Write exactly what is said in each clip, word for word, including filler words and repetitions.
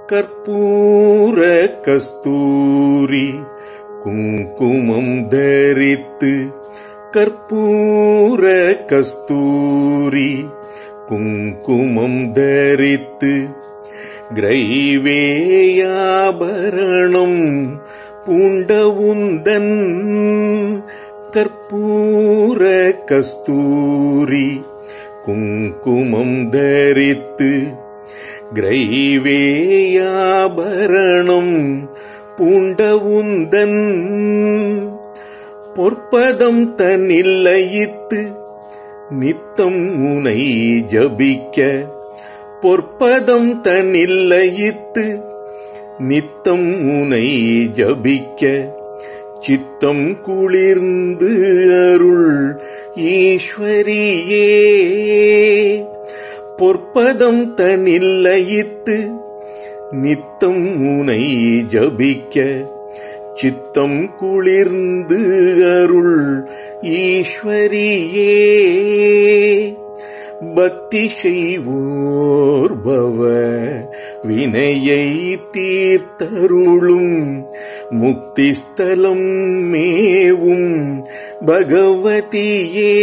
கற்பூர கஸ்தூரி குங்குமம் தரித்து கற்பூர கஸ்தூரி குங்குமம் தரித்து கிரைவேயாபரணம் பூண்டவுந்தன் கற்பூர கஸ்தூரி குங்குமம் தரித்து கிரைவேயாபரணம் பூண்டவுந்தன் பொற்பதம் தன்னில் லயித்து நித்தம் உனை ஜபிக்க பொற்பதம் தன்னில் லயித்து நித்தம் உனை ஜபிக்க சித்தம் குளிர்ந்து அருள் ஈஸ்வரியே பொற்பதம் தன்னில் லயித்து நித்தம் உனை ஜபிக்க சித்தம் குளிர்ந்து அருள் ஈஸ்வரியே பக்தி செய்வோர் பவ வினையை தீர்த்தருளும் முக்திஸ்தலம் மேவும் பகவதியே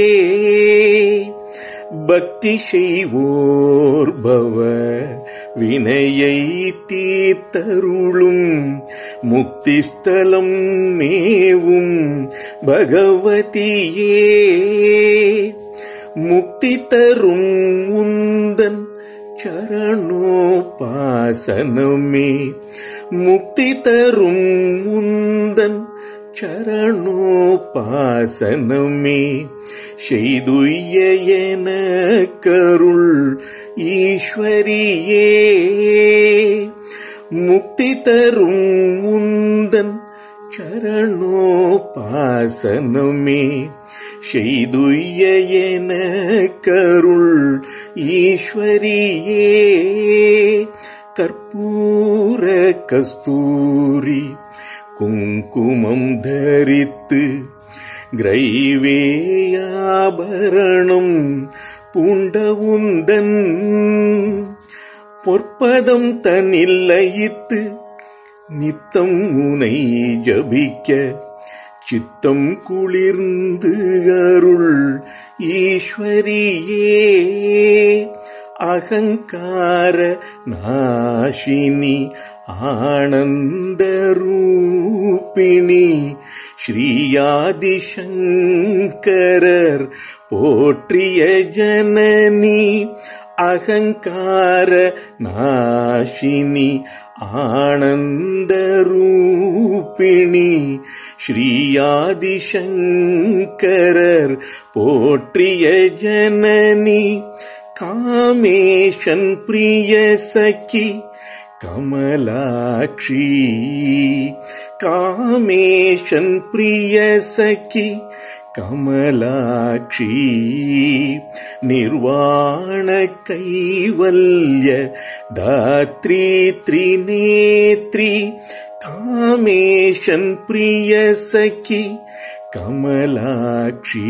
பக்தி செய்வோர் பவ வினையை தீர்த்தருளும் முக்திஸ்தலம் மேவும் பகவதியே முக்தி தரும் உந்தன் சரணோபாசனமே முக்தி தரும் உந்தன் சரணோபாசனமே செய்துய்ய எனக்கருள் ஈஸ்வரியே முக்தி தரும் உந்தன் சரணோபாசனமே செய்துய்ய எனக்கருள் ஈஸ்வரியே கற்பூர கஸ்தூரி குங்குமம் தரித்து கிரைவேயாபரணம் பூண்டவுந்தன் பொற்பதம் தன்னில் லயித்து நித்தம் உனை ஜபிக்க சித்தம் குளிர்ந்து அருள் ஈஸ்வரியே அகங்கார நாசினி ஆனந்த ரூபிணி ஸ்ரீயாதிசங்கரர் போற்றிய ஜனனி அகங்கார நாசினி ஆனந்த ரூபிணி ஸ்ரீயாதிசங்கரர் போற்றிய ஜனனி காமேஷன் பிரிய சகி கமலாட்சி காமேஷன் பிரிய சகி கமலாட்சி நிர்வாண கைவல்ய தாத்ரி த்ரிநேத்ரி காமேஷன் பிரிய சகி கமலாட்சி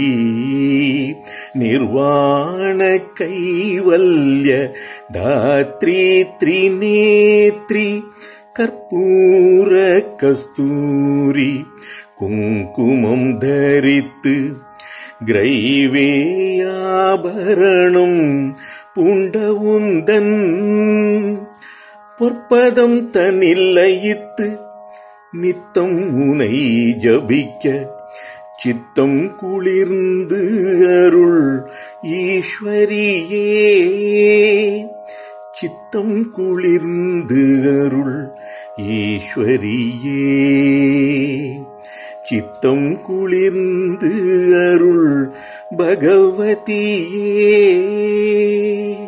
நிர்வாண கைவல்ய தாத்ரி த்ரிநேத்ரி கற்பூர கஸ்தூரி குங்குமம் தரித்து கிரைவேயாபரணம் பூண்டவுந்தன் பொற்பதம் தன்னில் லயித்து நித்தம் உனை ஜபிக்க சித்தம் குளிர்ந்து அருள் ஈஸ்வரியே சித்தம் குளிர்ந்து அருள் ஈஸ்வரியே சித்தம் குளிர்ந்து அருள் பகவதியே.